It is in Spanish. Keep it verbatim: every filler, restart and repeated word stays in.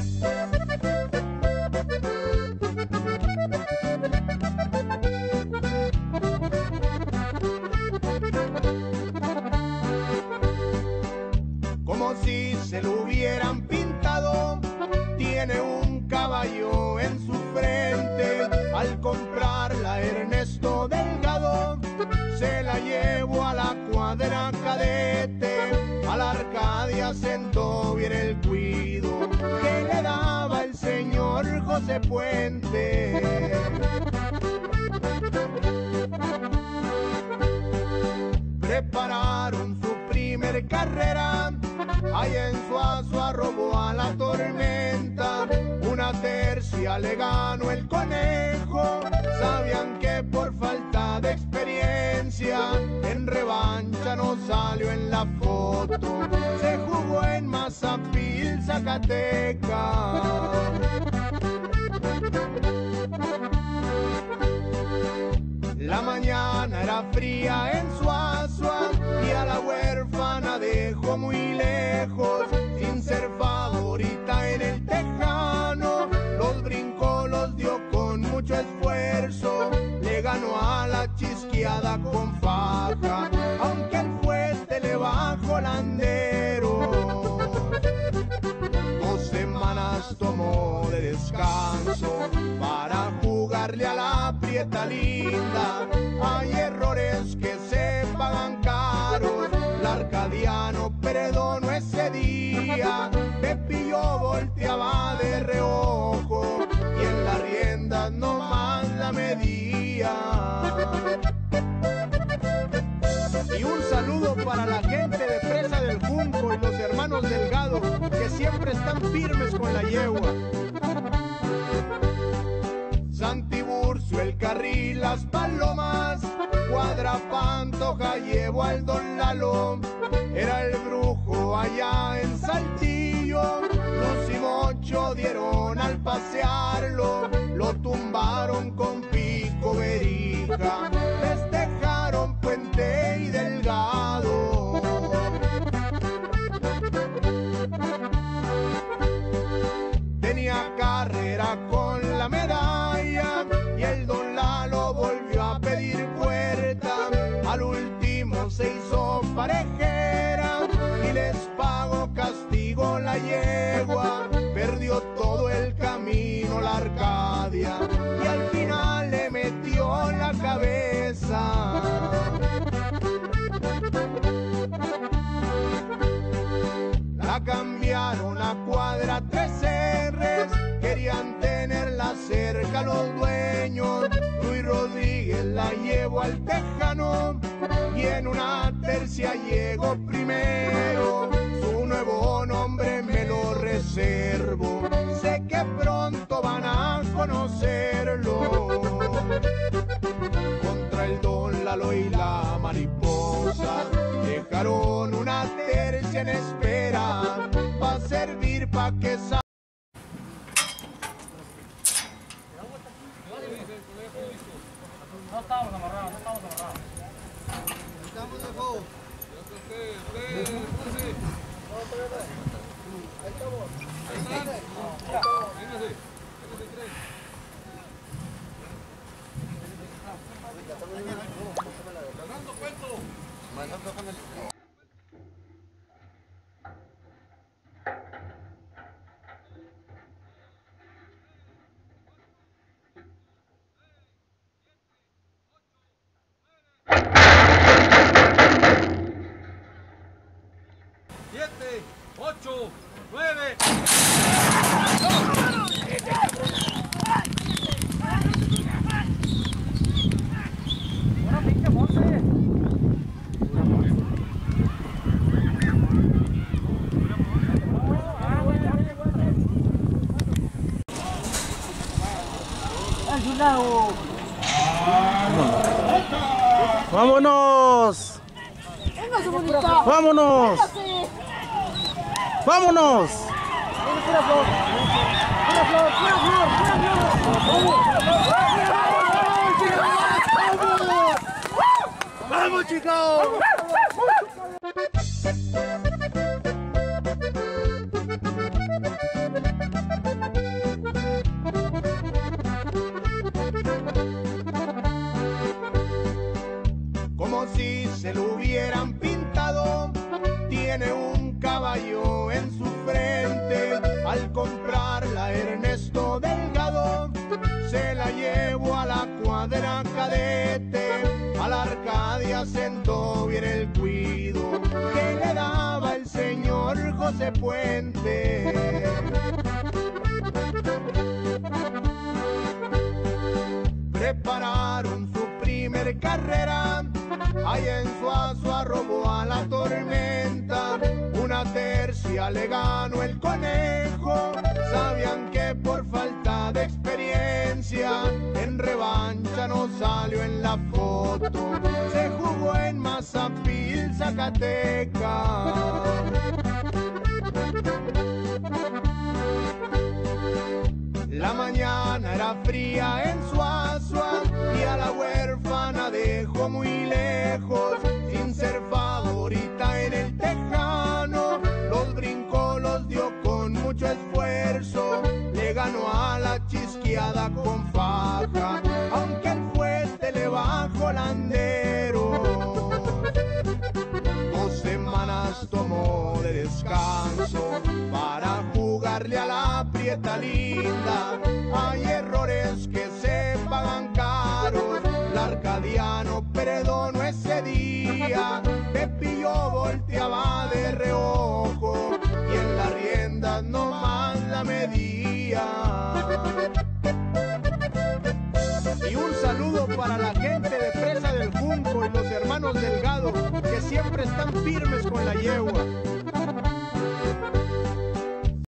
Como si se lo hubieran pintado, tiene un caballo en su frente. Al comprarla Ernesto Delgado, se la llevó a la cuadra cadete. A la Arcadia sentó bien el cuido que le daba el señor José Puente. Prepararon su primer carrera, allá en Suazua robó a la Tormenta. Una tercia le ganó el Conejo, sabían que por falta de experiencia en revancha no salió en la foto. Se jugó en Mazapil, Zacatecas. La mañana era fría en Suazua y a la huérfana dejó muy lejos. Sin ser favorita en el tejano, los brincó, los dio con mucho esfuerzo. Le ganó a la Chisquiada con faja, aunque el fueste le bajó landero. Dos semanas tomó de descanso para jugarle a la Prieta Linda. Hay errores que se pagan caros. El arcadiano perdonó ese día. Pepillo volteaba de reojo y en las riendas nomás la medía. Y un saludo para la gente de Presa del Junco y los hermanos Delgado, que siempre están firmes con la yegua. Santiburcio, el Carril, las Palomas, Cuadra Pantoja llevó al Don Lalo. Era el brujo allá en Saltillo, Luz y Mocho dieron al pasearlo. Lo tumbaron con pico verija, festejaron Puente y Delgado. Tenía carrera con la medalla y el Don Lalo volvió a pedir puerta. Al último se hizo parejera y les pagó castigo la yegua. Perdió todo el camino la Arcadia y al final le metió la cabeza. La cambiaron a Cuadra tres erres, querían tenerla cerca los dueños. Luis Rodríguez la llevó al tejano y en una tercia llegó primero. Su nuevo nombre me lo reservo, sé que pronto van a conocerlo. Contra el Don Lalo y la Mariposa dejaron una tercia en espera, va a servir pa' que salga. No estamos amarrados, no estamos amarrados. Estamos de juego. Ahí estamos. Ahí está. Véngase. Véngase tres. Ganando cuento. Mandando con el... siete, ocho, nueve. Una pinche monte. ¡Vámonos! ¡Vámonos! ¡Vámonos! ¡Vamos, chicos! Al comprarla Ernesto Delgado, se la llevó a la cuadra cadete. A la Arcadia sentó bien el cuido que le daba el señor José Puente. Prepararon su primer carrera, ahí en Suazua robó a la Tormenta. Una tercia le ganó el Conejo, sabían que por falta de experiencia en revancha no salió en la foto. Se jugó en Mazapil, Zacatecas. La mañana era fría en Suazua y a la huérfana dejó muy lejos. Sin ser favorita en el tejano, los brincó, los dio con mucho esfuerzo. Le ganó a la Chisquiada con faja, aunque el fueste le bajó landero. Dos semanas tomó de descanso para jugarle a la Prieta Linda. Hay errores que se pagan caros. El arcadiano perdonó ese día. Pepillo volteaba de reojo y en la rienda nomás la medía. Y un saludo para la gente de Presa del Junco y los hermanos Delgado, que siempre están firmes con la yegua.